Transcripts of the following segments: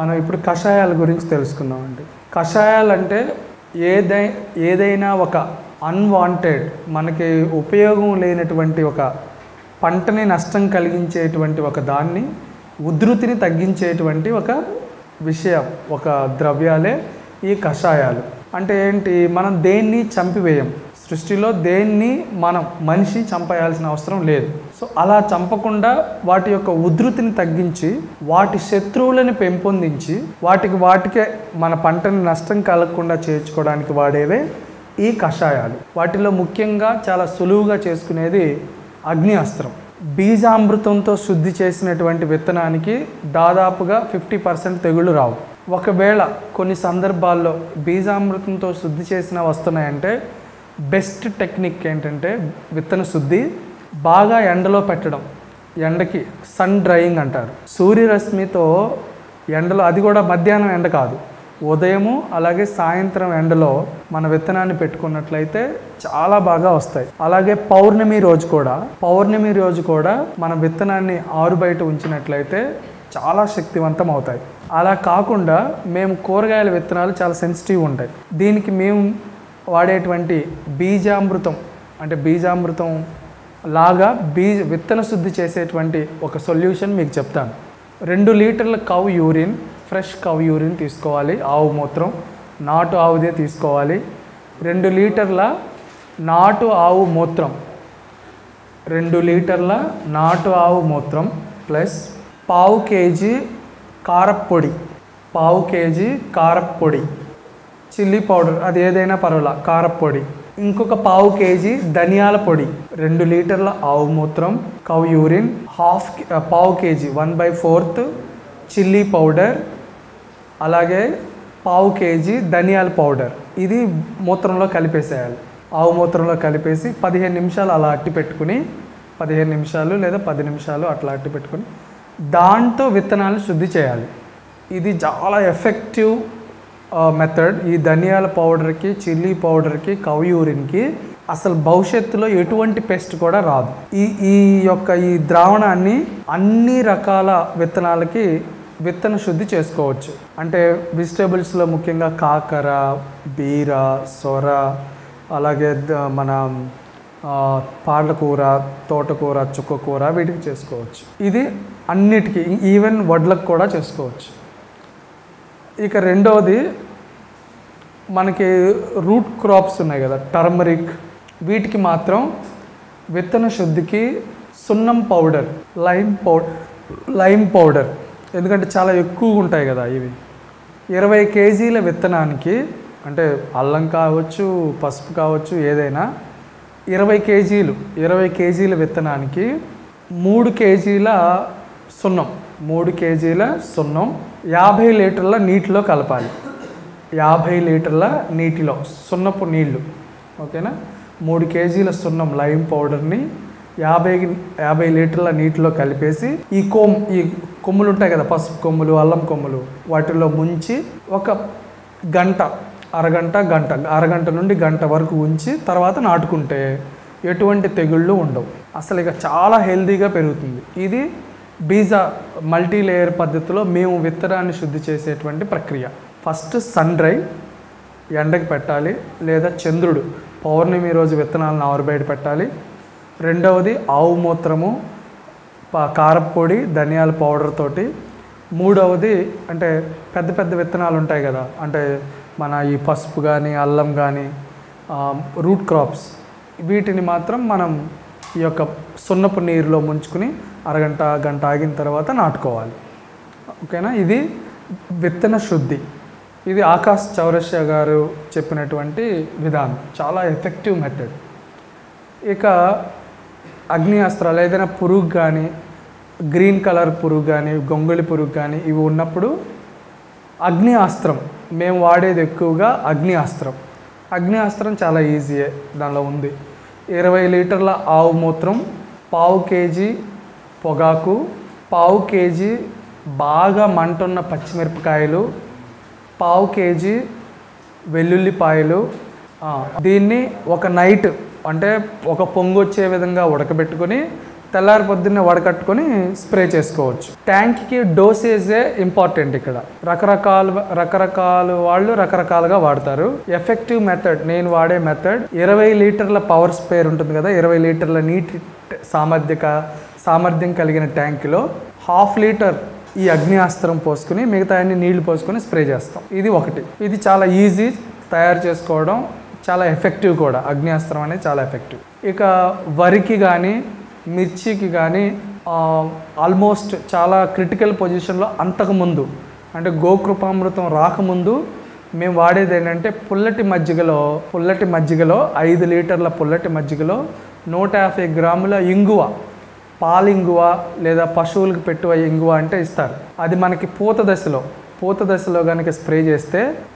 మనం ఇప్పుడు కషాయాల గురించి తెలుసుకుందామండి. కషాయాలంటే ఏదైనా ఒక అన్వాంటెడ్ మనకి ఉపయోగం లేనటువంటి ఒక పంటని నష్టం కలిగించేటువంటి ఒక దాన్ని ఉధృతిని తగ్గించేటువంటి ఒక విషయం, ఒక ద్రవ్యాలే ఈ కషాయాలు. అంటే ఏంటి, మనం దేన్ని చంపివేయం, సృష్టిలో దేన్ని మనం మనిషి చంపేయాల్సిన అవసరం లేదు. సో అలా చంపకుండా వాటి యొక్క ఉధృతిని తగ్గించి వాటి శత్రువులను పెంపొందించి వాటికే మన పంటని నష్టం కలగకుండా చేర్చుకోవడానికి వాడేవే ఈ కషాయాలు. వాటిలో ముఖ్యంగా చాలా సులువుగా చేసుకునేది అగ్ని అస్త్రం. బీజామృతంతో శుద్ధి చేసినటువంటి విత్తనానికి దాదాపుగా 50% తెగుళ్ళు రావు. ఒకవేళ కొన్ని సందర్భాల్లో బీజామృతంతో శుద్ధి చేసిన వస్తున్నాయంటే బెస్ట్ టెక్నిక్ ఏంటంటే విత్తన శుద్ధి బాగా ఎండలో పెట్టడం. ఎండకి సన్ డ్రైయింగ్ అంటారు. సూర్యరశ్మితో ఎండలో, అది కూడా మధ్యాహ్నం ఎండ కాదు, ఉదయము అలాగే సాయంత్రం ఎండలో మన విత్తనాన్ని పెట్టుకున్నట్లయితే చాలా బాగా వస్తాయి. అలాగే పౌర్ణమి రోజు కూడా మన విత్తనాన్ని ఆరు బయట ఉంచినట్లయితే చాలా శక్తివంతం అవుతాయి. అలా కాకుండా మేము కూరగాయల విత్తనాలు చాలా సెన్సిటివ్ ఉంటాయి. దీనికి మేము వాడేటువంటి బీజామృతం, అంటే బీజామృతం లాగా విత్తన శుద్ధి చేసేటువంటి ఒక సొల్యూషన్ మీకు చెప్తాను. 2 లీటర్ల cow urine, fresh cow urine తీసుకోవాలి. ఆవు మూత్రం, నాటు ఆవుదే తీసుకోవాలి. 2 లీటర్ల నాటు ఆవు మూత్రం, 2 లీటర్ల నాటు ఆవు మూత్రం ప్లస్ పావు కేజీ కారప్పొడి, చిల్లీ పౌడర్, అది ఏదైనా పర్వాలా, కారప్పొడి, ఇంకొక పావు కేజీ ధనియాల పొడి, 2 లీటర్ల ఆవు మూత్రం, కౌ యూరిన్, పావు కేజీ 1/4 చిల్లీ పౌడర్, అలాగే పావు కేజీ ధనియాల పౌడర్. ఇది మూత్రంలో కలిపేసేయాలి. ఆవు మూత్రంలో కలిపేసి 15 నిమిషాలు అలా అట్టి పెట్టుకుని, 15 నిమిషాలు లేదా 10 నిమిషాలు అట్లా అట్టి పెట్టుకుని దాంతో విత్తనాలను శుద్ధి చేయాలి. ఇది చాలా ఎఫెక్టివ్ మెథడ్. ఈ ధనియాల పౌడర్కి, చిల్లీ పౌడర్కి, కౌ యూరిన్కి అసలు భవిష్యత్తులో ఎటువంటి పెస్ట్ కూడా రాదు. ఈ ద్రావణాన్ని అన్ని రకాల విత్తనాలకి విత్తన శుద్ధి చేసుకోవచ్చు. అంటే వెజిటేబుల్స్లో ముఖ్యంగా కాకర, బీర, సొర, అలాగే మన పాలకూర, తోటకూర, చుక్కకూర, వీటికి చేసుకోవచ్చు. ఇది అన్నిటికీ, ఈవెన్ వడ్లకు కూడా చేసుకోవచ్చు. ఇక రెండవది, మనకి రూట్ క్రాప్స్ ఉన్నాయి కదా, టర్మరిక్, వీటికి మాత్రం విత్తన శుద్ధికి సున్నం పౌడర్, లైమ్ పౌడర్, ఎందుకంటే చాలా ఎక్కువగా ఉంటాయి కదా ఇవి. 20 కేజీల విత్తనానికి, అంటే అల్లం కావచ్చు, పసుపు కావచ్చు, ఏదైనా 20 కేజీల విత్తనానికి 3 కేజీల సున్నం 50 లీటర్ల నీటిలో కలపాలి. 50 లీటర్ల నీటిలో సున్నపు నీళ్ళు, ఓకేనా. 3 కేజీల సున్నం లైమ్ పౌడర్ని 50 లీటర్ల నీటిలో కలిపేసి ఈ కొమ్ములు ఉంటాయి కదా, పసుపు కొమ్ములు, అల్లం కొమ్ములు, వాటిలో ముంచి ఒక అరగంట నుండి గంట వరకు ఉంచి తర్వాత నాటుకుంటే ఎటువంటి తెగుళ్ళు ఉండవు. అసలు ఇక చాలా హెల్తీగా పెరుగుతుంది. ఇది మల్టీ లేయర్ పద్ధతిలో మేము విత్తనాన్ని శుద్ధి చేసేటువంటి ప్రక్రియ. ఫస్ట్ సన్ డ్రై, ఎండకి పెట్టాలి, లేదా చంద్రుడు పౌర్ణమి రోజు విత్తనాలను ఆరుబయట పెట్టాలి. రెండవది ఆవు మూత్రము, కారప్పొడి, ధనియాల పౌడర్ తోటి. మూడవది, అంటే పెద్ద విత్తనాలు ఉంటాయి కదా, అంటే మన ఈ పసుపు కానీ, అల్లం కానీ, రూట్ క్రాప్స్, వీటిని మాత్రం మనం ఈ యొక్క సున్నపు నీరులో ముంచుకుని గంట ఆగిన తర్వాత నాటుకోవాలి, ఓకేనా. ఇది విత్తన శుద్ధి. ఇది ఆకాష్ చౌరసియా గారు చెప్పినటువంటి విధానం, చాలా ఎఫెక్టివ్ మెథడ్. ఇక అగ్ని అస్త్రాలు, ఏదైనా పురుగు కానీ, గ్రీన్ కలర్ పురుగు కానీ, గొంగళి పురుగు కానీ, ఇవి ఉన్నప్పుడు అగ్ని అస్త్రం మేము వాడేది ఎక్కువగా. అగ్ని అస్త్రం చాలా ఈజీయే, దానిలో ఉంది. 20 లీటర్ల ఆవు మూత్రం, పావు కేజీ పొగాకు, పావు కేజీ బాగా మంటున్న పచ్చిమిరపకాయలు, పావు కేజీ వెల్లుల్లిపాయలు. దీన్ని ఒక నైట్, అంటే ఒక పొంగు వచ్చే విధంగా ఉడకబెట్టుకొని తెల్లారి పొద్దున్నే వడకట్టుకొని స్ప్రే చేసుకోవచ్చు. ట్యాంక్కి డోసేజే ఇంపార్టెంట్. ఇక్కడ రకరకాల వాళ్ళు రకరకాలుగా వాడతారు. ఎఫెక్టివ్ మెథడ్, నేను వాడే మెథడ్ 20 లీటర్ల పవర్ స్ప్రేయర్ ఉంటుంది కదా, 20 లీటర్ల నీటి సామర్థ్యం కలిగిన ట్యాంకులో 1/2 లీటర్ ఈ అగ్నియాస్త్రం పోసుకుని మిగతా అన్ని నీళ్లు పోసుకొని స్ప్రే చేస్తాం. ఇది ఒకటి. ఇది చాలా ఈజీ తయారు చేసుకోవడం, చాలా ఎఫెక్టివ్ కూడా. అగ్నియాస్త్రం అనేది చాలా ఎఫెక్టివ్. ఇక వరికి కానీ మిర్చికి కానీ ఆల్మోస్ట్ చాలా క్రిటికల్ పొజిషన్లో అంతకుముందు అంటే గోకృపామృతం రాకముందు మేము వాడేది ఏంటంటే పుల్లటి మజ్జిగలో 5 లీటర్ల పుల్లటి మజ్జిగలో 150 గ్రాముల ఇంగువ, పాలింగువ లేదా పశువులకు పెట్టువ ఇంగువ అంటే ఇస్తారు. అది మనకి పూత దశలో కనుక స్ప్రే చేస్తే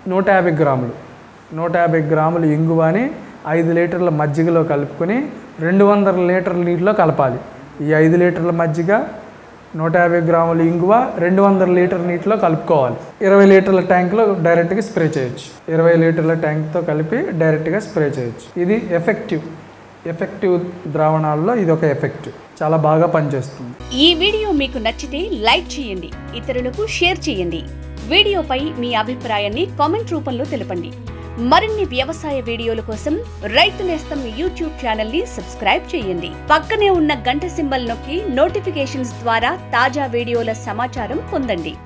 150 గ్రాములు ఇంగువని 5 లీటర్ల మజ్జిగలో కలుపుకొని 200 లీటర్ల నీటిలో కలపాలి. ఈ 5 లీటర్ల మజ్జిగ, 150 గ్రాముల ఇంగువ 200 లీటర్ నీటిలో కలుపుకోవాలి. 20 లీటర్ల ట్యాంక్లో డైరెక్ట్గా స్ప్రే చేయొచ్చు. 20 లీటర్ల ట్యాంక్తో కలిపి డైరెక్ట్గా స్ప్రే చేయొచ్చు. ఇది ఎఫెక్టివ్ ద్రావణాల్లో ఇది ఒక ఎఫెక్టివ్. చాలా బాగా పనిచేస్తుంది. ఈ వీడియో మీకు నచ్చితే లైక్ చేయండి, ఇతరులకు షేర్ చేయండి. వీడియోపై మీ అభిప్రాయాన్ని కామెంట్ రూపంలో తెలపండి. మరిన్ని వ్యవసాయ వీడియోల కోసం రైతు నేస్తం యూట్యూబ్ ఛానల్ ని సబ్స్క్రైబ్ చేయండి. పక్కనే ఉన్న గంట సింబల్ నొక్కి నోటిఫికేషన్స్ ద్వారా తాజా వీడియోల సమాచారం పొందండి.